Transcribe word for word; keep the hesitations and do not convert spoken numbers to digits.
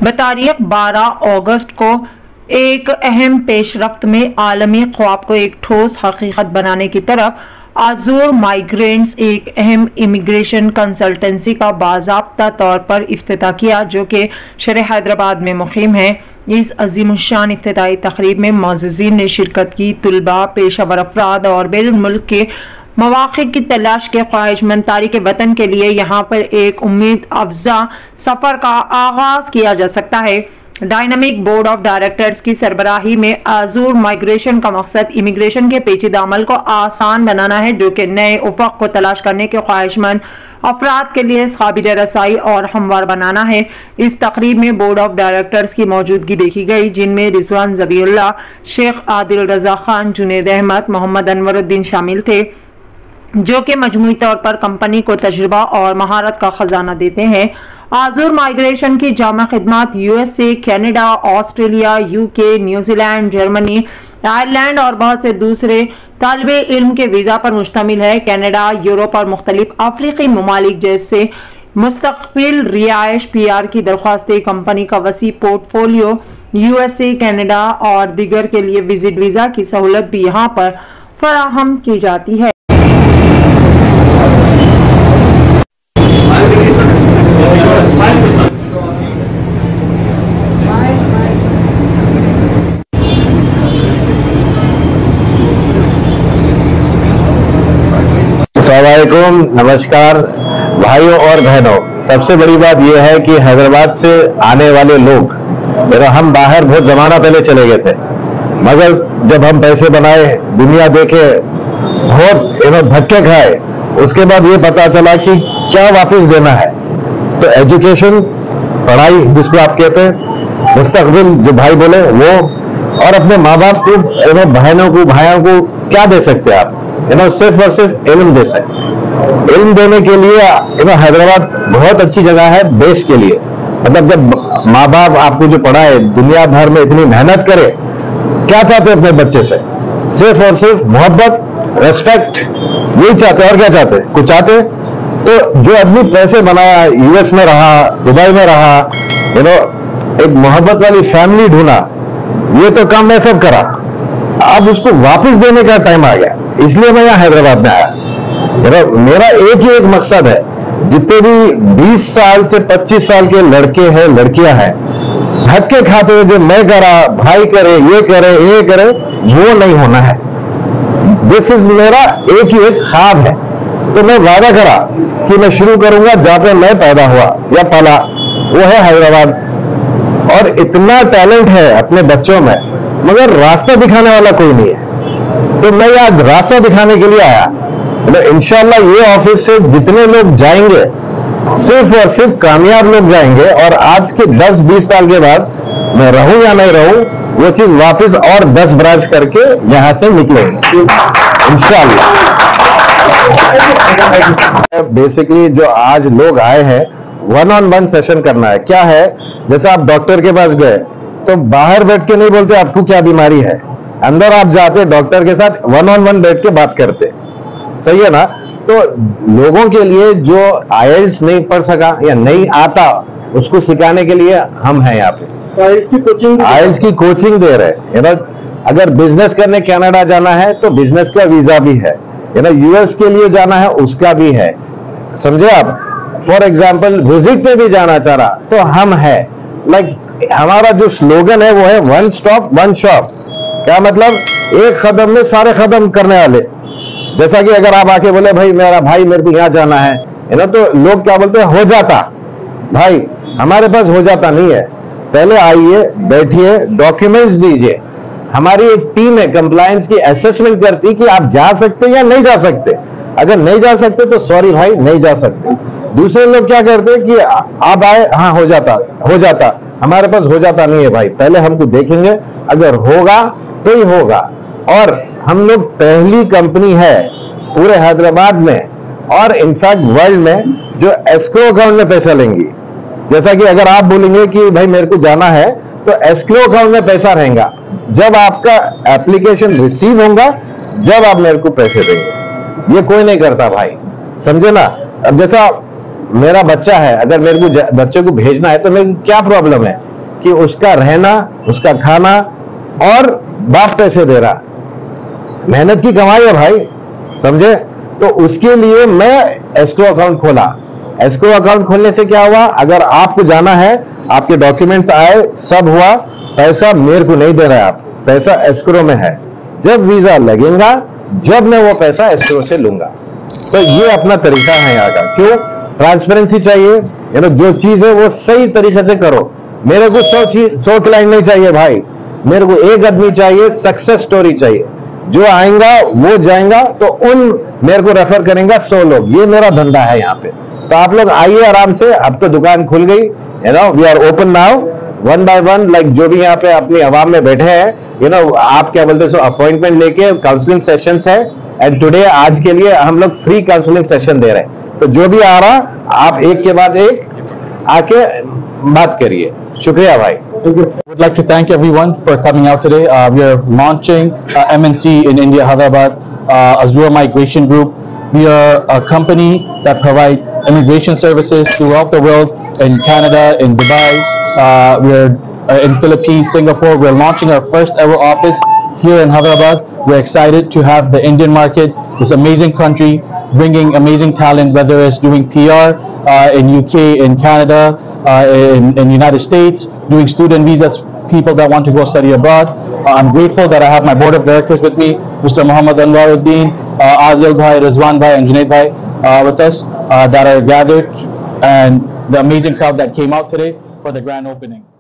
बतारीख बारह अगस्त को एक अहम पेशरफ्त में आलमी ख्वाब को एक ठोस हकीकत बनाने की तरफ आजूर माइग्रेंट्स एक अहम इमिग्रेशन कंसल्टेंसी का बाज़ाब्ता तौर पर इफ्तिताह किया, जो कि शहर हैदराबाद में मुक़ीम है। इस अज़ीमुश्शान इफ्तिताही तक़रीब में मुअज़्ज़िज़ीन ने शिरकत की। तुलबा, पेशावर अफराद और बैरुन मुल्क के मवाक़िफ़ की तलाश के ख्वाहिशमंद तारिक वतन के लिए यहाँ पर एक उम्मीद अफ़ज़ा सफ़र का आगाज़ किया जा सकता है। डायनामिक बोर्ड ऑफ डायरेक्टर्स की सरबराही में आजूर माइग्रेशन का मकसद इमिग्रेशन के पेचीदा अमल को आसान बनाना है, जो कि नए उफ़क़ को तलाश करने के ख्वाहिशमंद अफराद के लिए काबिल रसाई और हमवार बनाना है। इस तकरीब में बोर्ड ऑफ डायरेक्टर्स की मौजूदगी देखी गई, जिनमें रिजवान ज़बीउल्लाह, शेख आदिल रजा खान, जुनैद अहमद, मोहम्मद अनवरुद्दीन शामिल थे, जो कि मजमूई तौर पर कंपनी को तजुर्बा और महारत का खजाना देते हैं। आजूर माइग्रेशन की जामा खिदमात USA, Canada, Australia, UK, New Zealand, Germany, Ireland और बहुत से दूसरे तालिबे इल्म के वीज़ा पर मुश्तमिल है। कनाडा, यूरोप और मुख्तलिफ अफ्रीकी ममालिक जैसे मुस्तक़बिल रिहाइश पी आर की दरख्वास्तें, कंपनी का वसी पोर्टफोलियो, यूएसए, कनाडा और दीगर के लिए विजिट वीज़ा की सहूलत भी यहाँ पर फराहम की जाती है। अस्सलामुअलैकुम, नमस्कार भाइयों और बहनों। सबसे बड़ी बात यह है कि हैदराबाद से आने वाले लोग, मेरा हम बाहर बहुत जमाना पहले चले गए थे, मगर जब हम पैसे बनाए, दुनिया देखे, बहुत इन्होंने धक्के खाए, उसके बाद ये पता चला कि क्या वापस देना है। तो एजुकेशन, पढ़ाई जिसको आप कहते हैं, मुस्तकबिल जो भाई बोले वो, और अपने माँ बाप को, इन्होंने बहनों को, भाइयों को क्या दे सकते हैं आप? इन्होंने सिर्फ और सिर्फ इल्म दे सकते। इल्म देने के लिए इन्होंने हैदराबाद बहुत अच्छी जगह है देश के लिए। मतलब जब माँ बाप आपको जो पढ़ाए, दुनिया भर में इतनी मेहनत करे, क्या चाहते हैं अपने बच्चे से? सिर्फ और सिर्फ मोहब्बत, रेस्पेक्ट, यही चाहते हैं। और क्या चाहते हैं? कुछ चाहते हैं? तो जो आदमी पैसे बनाया, यूएस में रहा, दुबई में रहा, यू नो एक मोहब्बत वाली फैमिली ढूंढा, ये तो काम मैं सब करा, अब उसको वापस देने का टाइम आ गया। इसलिए मैं यहाँ हैदराबाद में आया। मेरा एक ही एक मकसद है, जितने भी बीस साल से पच्चीस साल के लड़के हैं, लड़कियां हैं, धक्के खाते हुए जो मैं करा, भाई करे, ये करे, ये करे, वो नहीं होना है। दिस इज मेरा एक ही एक ख्वाब है। तो मैं वादा करा कि मैं शुरू करूंगा जहां पे मैं पैदा हुआ या पला, वो है हैदराबाद। और इतना टैलेंट है अपने बच्चों में, मगर रास्ता दिखाने वाला कोई नहीं है। तो मैं आज रास्ता दिखाने के लिए आया। तो इंशाल्लाह ये ऑफिस से जितने लोग जाएंगे, सिर्फ और सिर्फ कामयाब लोग जाएंगे, और आज के दस बीस साल के बाद मैं रहूं या नहीं रहूं, वो चीज वापस और दस ब्रांच करके यहां से निकलेंगे इंशाल्लाह। बेसिकली जो आज लोग आए हैं, वन ऑन वन सेशन करना है। क्या है, जैसे आप डॉक्टर के पास गए तो बाहर बैठ के नहीं बोलते आपको क्या बीमारी है, अंदर आप जाते डॉक्टर के साथ वन ऑन वन बैठ के बात करते, सही है ना? तो लोगों के लिए जो आईएलटीएस नहीं पढ़ सका या नहीं आता, उसको सिखाने के लिए हम हैं यहाँ पे। आईएलटीएस की कोचिंग आईएलटीएस की कोचिंग दे रहे हैं ना। अगर बिजनेस करने कनाडा जाना है तो बिजनेस का वीजा भी है ना, यूएस के लिए जाना है उसका भी है, समझे आप? फॉर एग्जाम्पल विजिट पे भी जाना चाह रहा तो हम है। लाइक हमारा जो स्लोगन है वो है वन स्टॉप वन शॉप। क्या मतलब? एक कदम में सारे कदम करने वाले। जैसा कि अगर आप आके बोले भाई मेरा भाई मेरे को यहाँ जाना है ना, तो लोग क्या बोलते हैं? हो जाता। भाई हमारे पास हो जाता नहीं है। पहले आइए, बैठिए, डॉक्यूमेंट्स दीजिए। हमारी एक टीम है कंप्लायंस की, असेसमेंट करती कि आप जा सकते या नहीं जा सकते। अगर नहीं जा सकते तो सॉरी भाई, नहीं जा सकते। दूसरे लोग क्या करते हैं कि आप आए, हाँ हो जाता, हो जाता। हमारे पास हो जाता नहीं है भाई, पहले हमको देखेंगे, अगर होगा तो ही होगा। और हम लोग पहली कंपनी है पूरे हैदराबाद में और इनफैक्ट वर्ल्ड में जो एस्क्रो अकाउंट में पैसा लेंगी। जैसा कि अगर आप बोलेंगे कि भाई मेरे को जाना है, तो एस्क्रो अकाउंट में पैसा रहेगा जब आपका एप्लीकेशन रिसीव होगा, जब आप मेरे को पैसे देंगे। ये कोई नहीं करता भाई, समझे ना? अब जैसा मेरा बच्चा है, अगर मेरे को बच्चे को भेजना है तो मेरे को क्या प्रॉब्लम है? कि उसका रहना, उसका खाना, और बाप पैसे दे रहा, मेहनत की कमाई है भाई, समझे। तो उसके लिए मैं एस्क्रो अकाउंट खोला। एस्क्रो अकाउंट खोलने से क्या हुआ, अगर आपको जाना है, आपके डॉक्यूमेंट्स आए, सब हुआ, पैसा मेरे को नहीं दे रहा है, आप पैसा एस्क्रो में है, जब वीजा लगेगा जब मैं वो पैसा एस्क्रो से लूंगा। तो ये अपना तरीका है यहाँ का। क्यों? ट्रांसपेरेंसी चाहिए, यू नो, जो चीज है वो सही तरीके से करो। मेरे को सौ चीज सौ क्लाइंट नहीं चाहिए भाई, मेरे को एक आदमी चाहिए, सक्सेस स्टोरी चाहिए, जो आएगा वो जाएगा, तो उन मेरे को रेफर करेंगे सौ लोग। ये मेरा धंधा है यहाँ पे। तो आप लोग आइए आराम से, अब तो दुकान खुल गई, you know, we are open now, one by one, like जो भी यहाँ पे अपनी आवाम में बैठे हैं, यू नो, आप क्या बोलते हैं, अपॉइंटमेंट लेके काउंसलिंग सेशंस है, एंड टुडे, आज के लिए हम लोग फ्री काउंसलिंग सेशन दे रहे हैं। तो जो भी आ रहा, आप एक के बाद एक आके बात करिए। शुक्रिया भाई। I would like to thank everyone for coming out today. Uh, we are launching uh, M N C in India, Hyderabad, uh, Azure Migration Group. We are a company that provide immigration services throughout the world, in Canada, in Dubai, uh, we are uh, in Philippines, Singapore. We're launching our first ever office here in Hyderabad. We're excited to have the Indian market, this amazing country, bringing amazing talent, whether it's doing P R uh, in U K, in Canada, Uh, in, in United States, doing student visas, people that want to go study abroad. Uh, I'm grateful that I have my board of directors with me, Mister Muhammad Anwaruddin, uh, Adil Bhai, Rizwan Bhai, and Junaid Bhai uh, with us uh, that are gathered, and the amazing crowd that came out today for the grand opening.